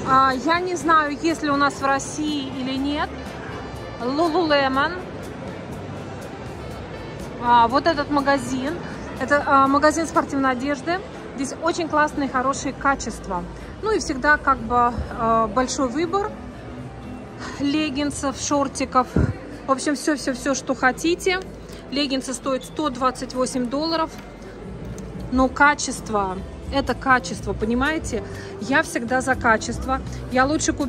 Я не знаю, есть ли у нас в России или нет. Lululemon. Вот этот магазин. Это магазин спортивной одежды. Здесь очень классные, хорошие качества. Ну и всегда как бы большой выбор леггинсов, шортиков. В общем, все, что хотите. Леггинсы стоят $128. Но качество, это качество, понимаете? Я всегда за качество. Я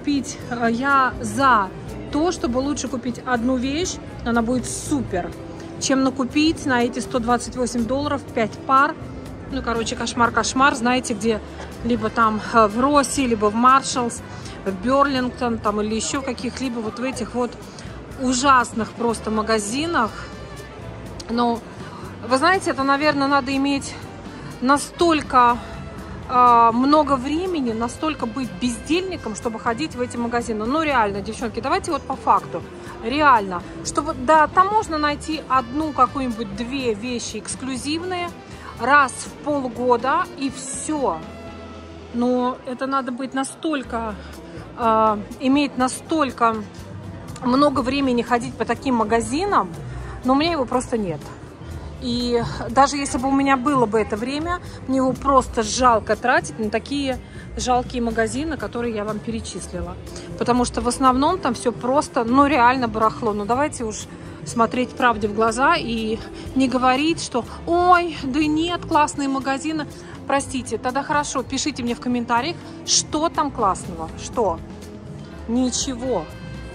за то, чтобы лучше купить одну вещь, она будет супер, чем накупить на эти $128 5 пар. Ну, короче, кошмар, знаете, где? Либо там в Росси, либо в Marshalls, в Берлингтон, там, или еще каких-либо вот в этих вот ужасных просто магазинах. Но, вы знаете, это, наверное, надо иметь настолько много времени, настолько быть бездельником, чтобы ходить в эти магазины. Ну, реально, девчонки, давайте вот по факту. Реально, чтобы, да, там можно найти одну какую-нибудь, две вещи эксклюзивные раз в полгода и все. Но это надо быть настолько, иметь настолько много времени ходить по таким магазинам, но у меня его просто нет. И даже если бы у меня было бы это время, мне его просто жалко тратить на такие жалкие магазины, которые я вам перечислила. Потому что в основном там все просто, ну реально барахло. Ну давайте уж смотреть правде в глаза и не говорить, что ой, да нет, классные магазины. Простите, тогда хорошо, пишите мне в комментариях, что там классного, что? Ничего.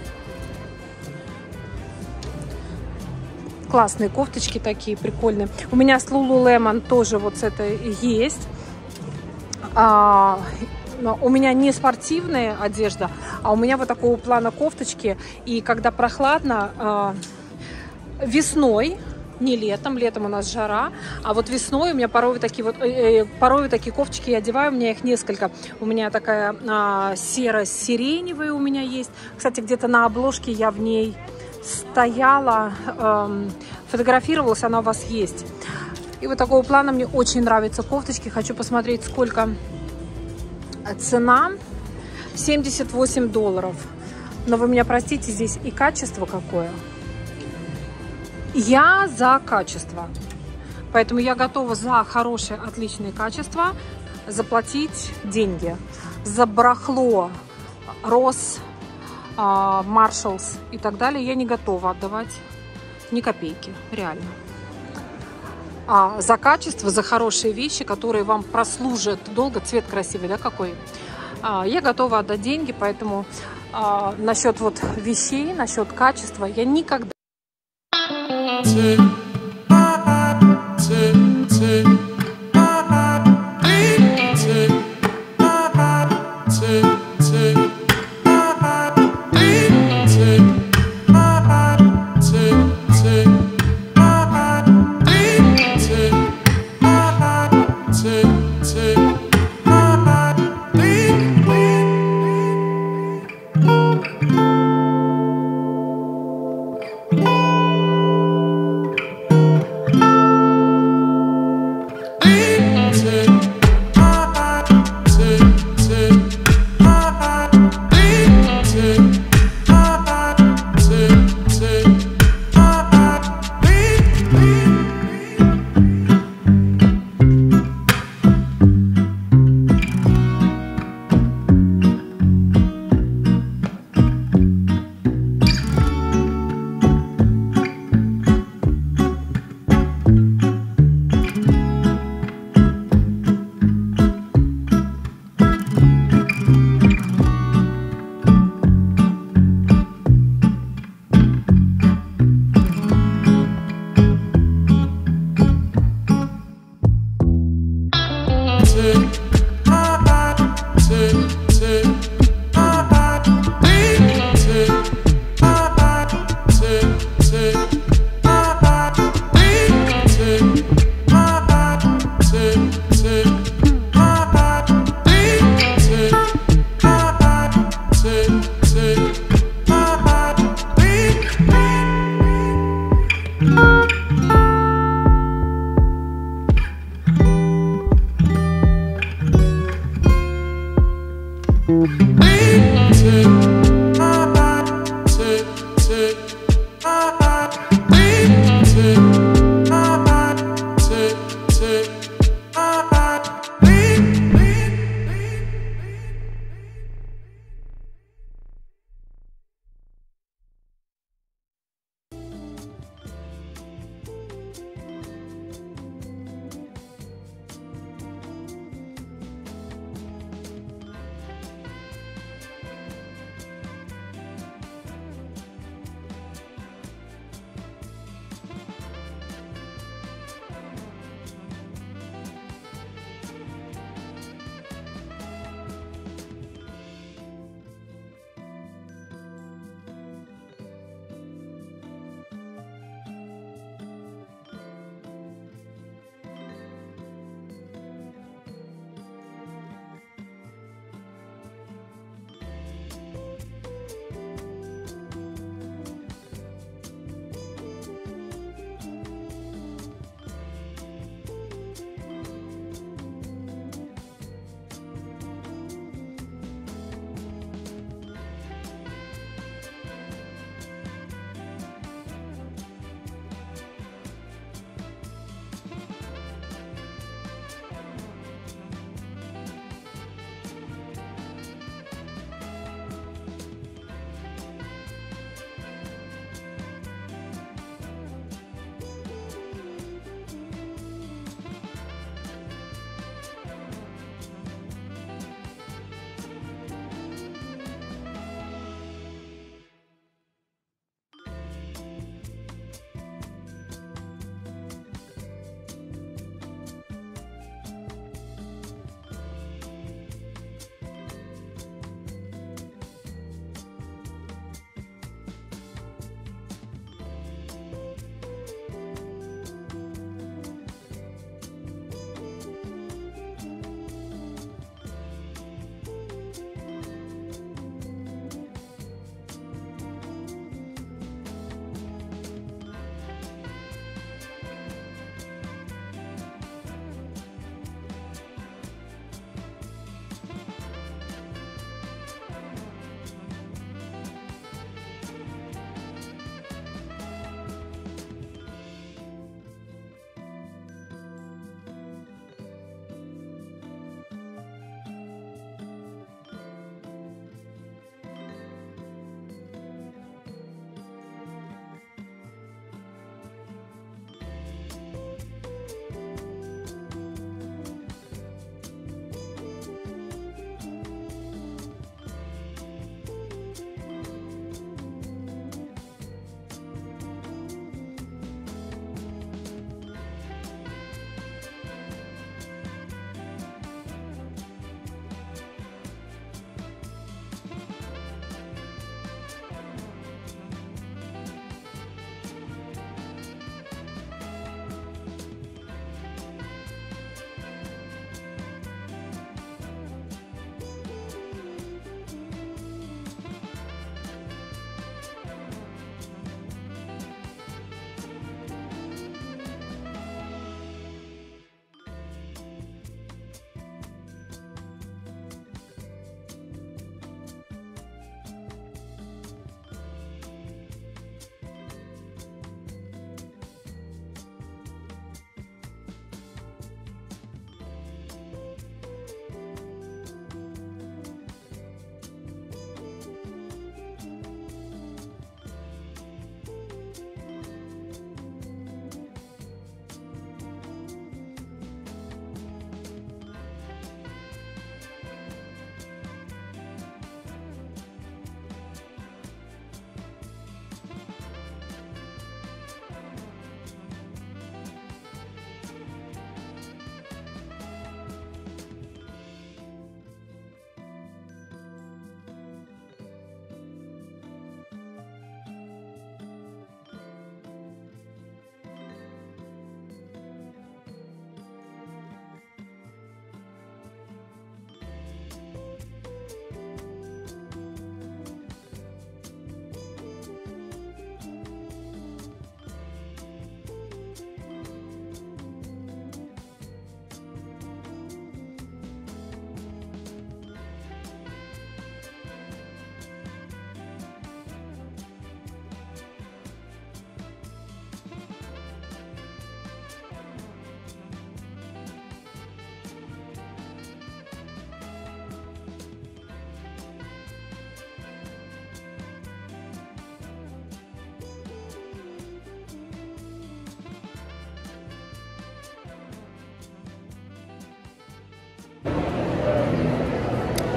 Классные кофточки такие, прикольные. У меня с Lululemon тоже вот с этой есть. У меня не спортивная одежда, а у меня вот такого плана кофточки. И когда прохладно, весной, не летом, летом у нас жара, а вот весной у меня порой такие кофточки я одеваю, у меня их несколько. У меня такая серо-сиреневая у меня есть. Кстати, где-то на обложке я в ней стояла, фотографировалась, она у вас есть. И вот такого плана мне очень нравятся кофточки. Хочу посмотреть, сколько цена. $78. Но вы меня простите, здесь и качество какое. Я за качество. Поэтому я готова за хорошее, отличное качество заплатить деньги. За барахло Росс, Marshalls и так далее я не готова отдавать ни копейки, реально. А за качество, за хорошие вещи, которые вам прослужат долго, цвет красивый, да, какой, я готова отдать деньги, поэтому насчет вот вещей, насчет качества я никогда...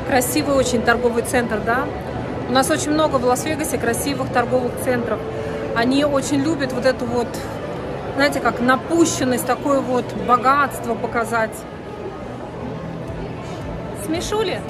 Красивый очень торговый центр, да? У нас очень много в Лас-Вегасе красивых торговых центров. Они очень любят вот эту вот, знаете, как напущенность, такое вот богатство показать. Смешули?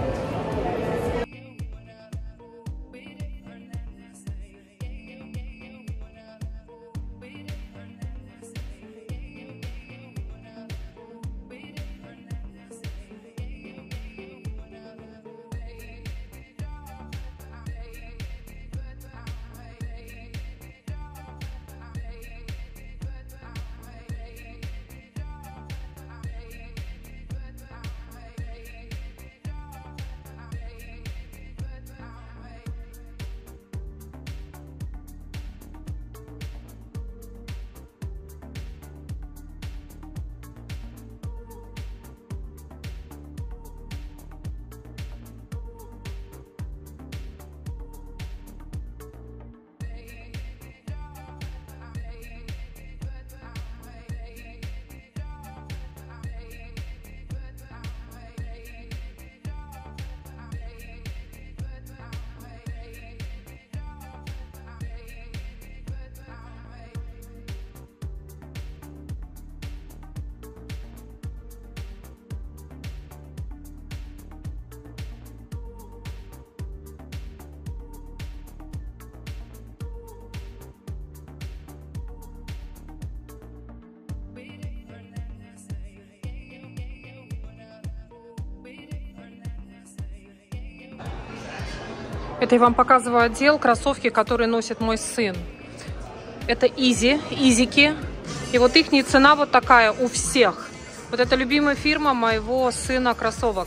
Это я вам показываю отдел кроссовки, которые носит мой сын. Это изики. И вот их цена вот такая у всех. Вот это любимая фирма моего сына кроссовок.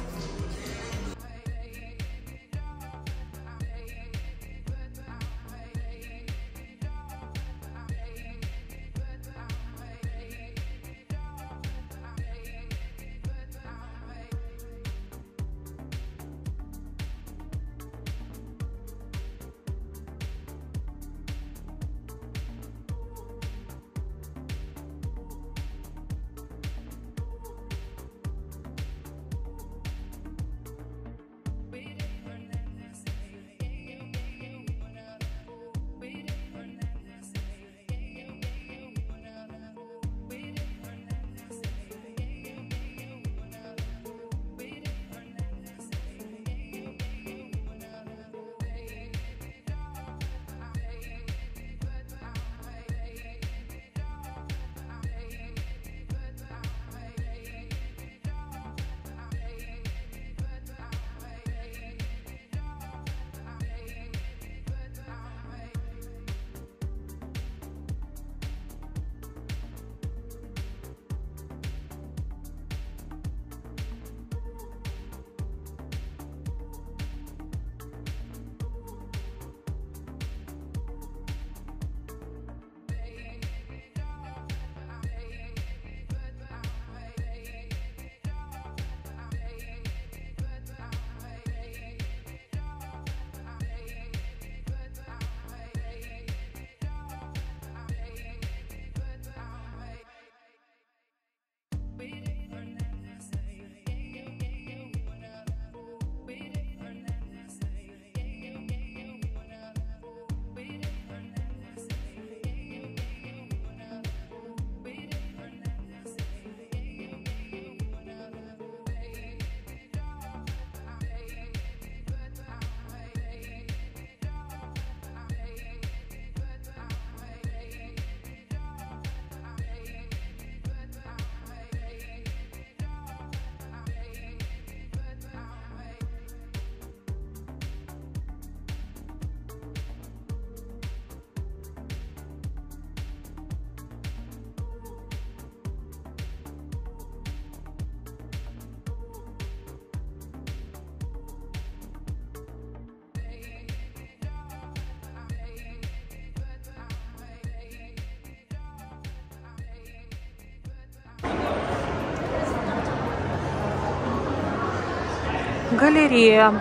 Галерея.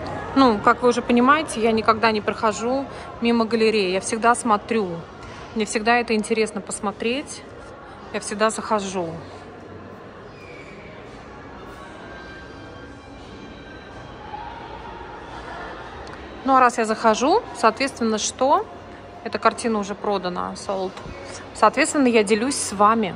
Ну, как вы уже понимаете, я никогда не прохожу мимо галереи. Я всегда смотрю. Мне всегда это интересно посмотреть. Я всегда захожу. Ну а раз я захожу, соответственно, что? Эта картина уже продана, sold. Соответственно, я делюсь с вами.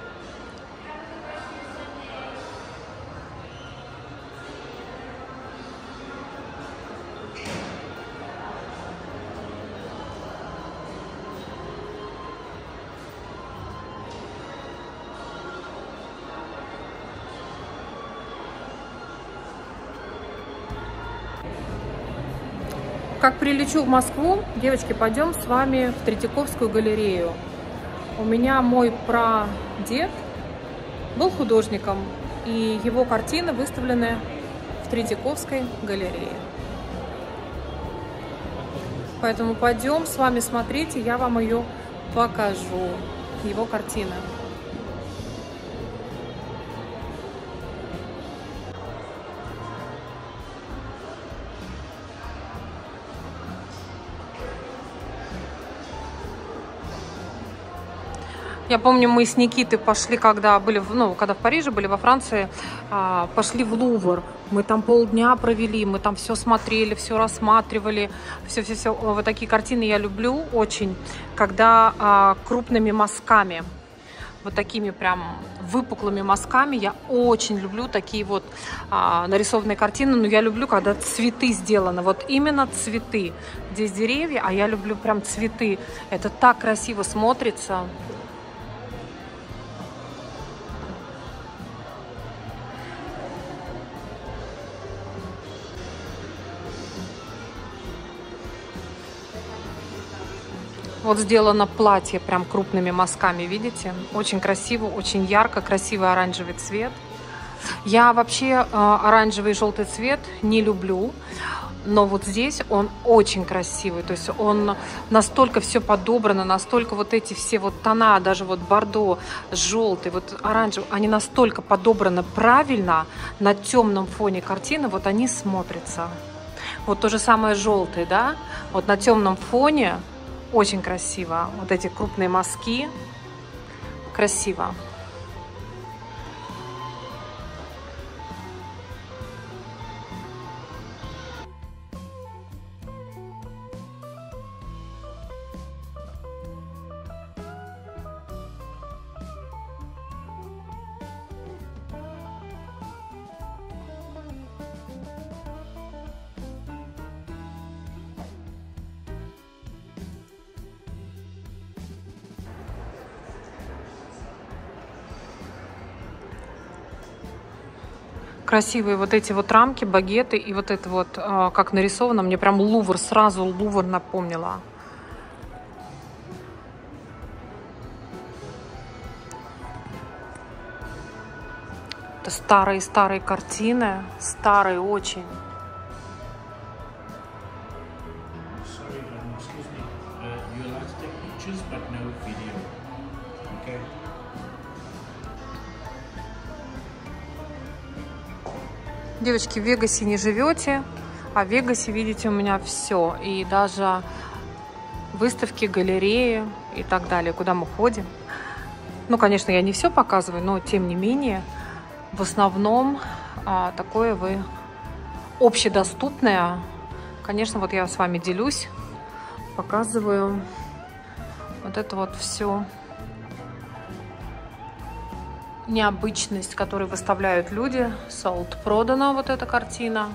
Как прилечу в Москву, девочки, пойдем с вами в Третьяковскую галерею. У меня мой прадед был художником, и его картины выставлены в Третьяковской галерее. Поэтому пойдем с вами смотреть, и я вам ее покажу, его картины. Я помню, мы с Никитой пошли, когда были, когда в Париже были, во Франции, пошли в Лувр. Мы там полдня провели, мы там все смотрели, все рассматривали, все. Вот такие картины я люблю очень, когда крупными мазками, вот такими прям выпуклыми мазками. Я очень люблю такие вот нарисованные картины, но я люблю, когда цветы сделаны, вот именно цветы. Здесь деревья, а я люблю прям цветы. Это так красиво смотрится. Вот сделано платье прям крупными мазками, видите? Очень красиво, очень ярко, красивый оранжевый цвет. Я вообще оранжевый и желтый цвет не люблю, но вот здесь он очень красивый. То есть он настолько все подобрано, настолько вот эти все вот тона, даже вот бордо, желтый, вот оранжевый, они настолько подобраны правильно на темном фоне картины, вот они смотрятся. Вот то же самое желтый, да? Вот на темном фоне. Очень красиво. Вот эти крупные мазки. Красиво. Красивые вот эти вот рамки, багеты и вот это вот, как нарисовано, мне прям Лувр, сразу Лувр напомнила. Это старые-старые картины, старые очень. Девочки, в Вегасе не живете, а в Вегасе, видите, у меня все. И даже выставки, галереи и так далее, куда мы ходим. Ну, конечно, я не все показываю, но тем не менее, в основном такое вы общедоступное. Конечно, вот я с вами делюсь, показываю вот это вот все. Необычность, которую выставляют люди. Sold, продана вот эта картина.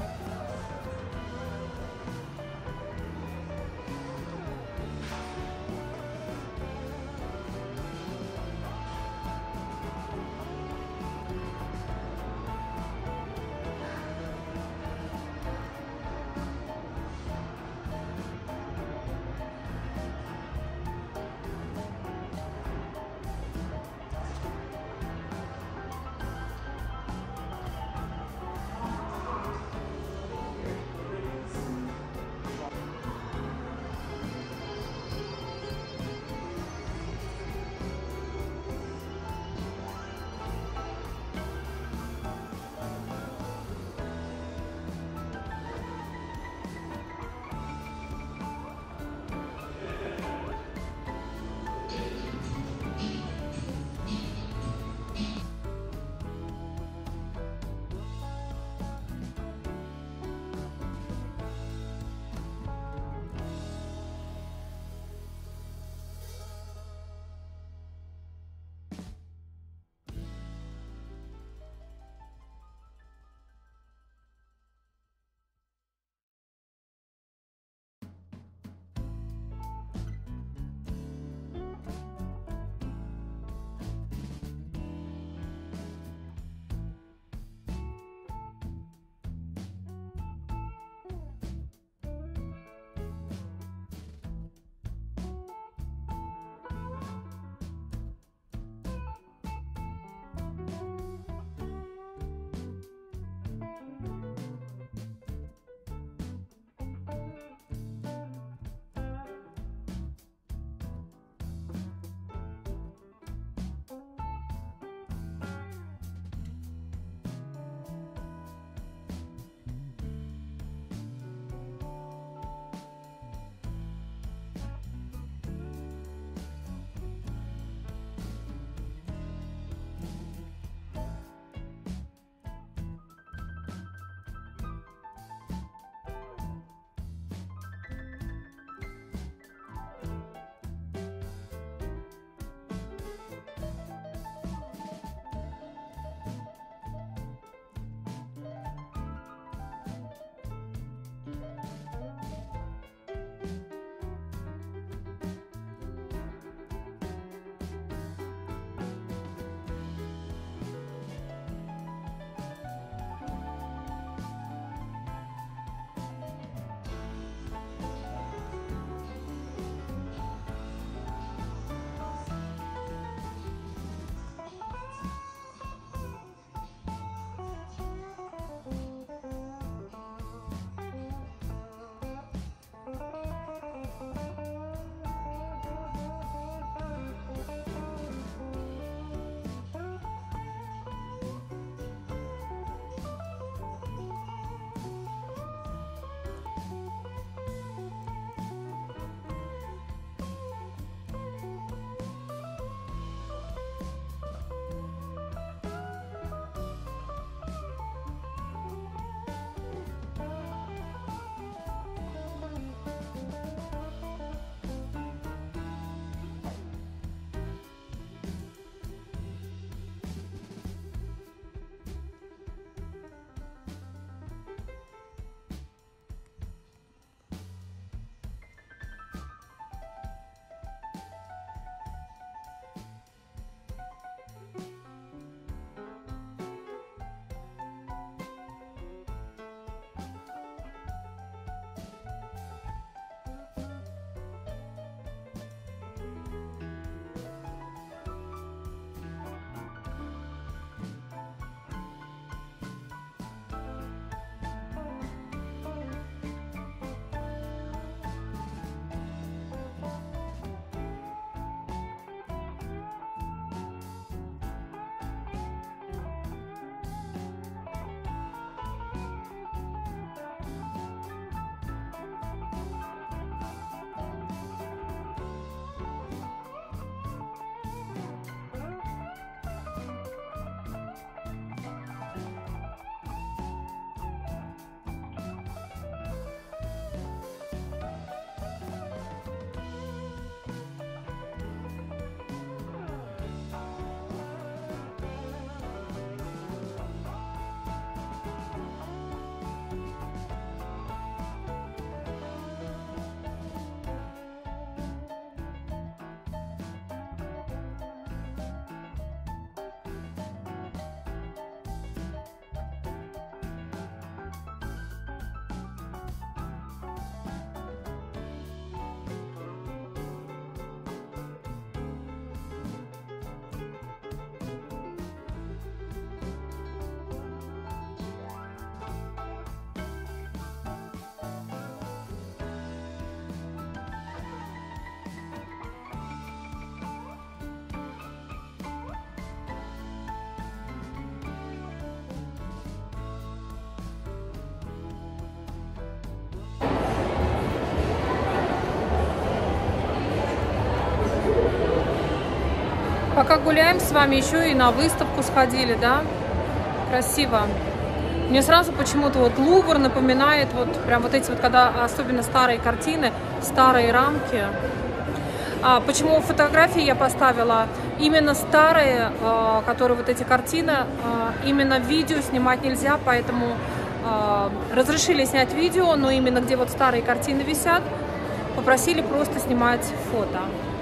Пока гуляем с вами, еще и на выставку сходили, да? Красиво. Мне сразу почему-то вот Лувр напоминает вот прям вот эти вот, когда особенно старые картины, старые рамки. Почему фотографии я поставила именно старые, которые вот эти картины, именно видео снимать нельзя, поэтому разрешили снять видео, но именно где вот старые картины висят, попросили просто снимать фото.